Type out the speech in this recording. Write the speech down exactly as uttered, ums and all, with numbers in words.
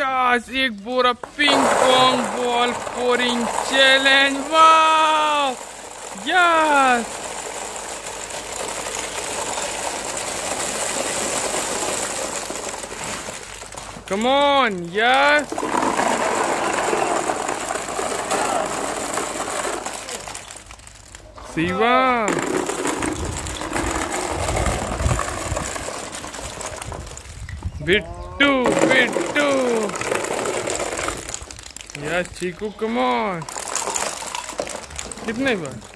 Yes, एक बोरा ping pong ball scoring challenge. Wow! Yes! Come on, yes! Shivam! Bittu, Bittu! Yes, Chiku, come on! कितने बार?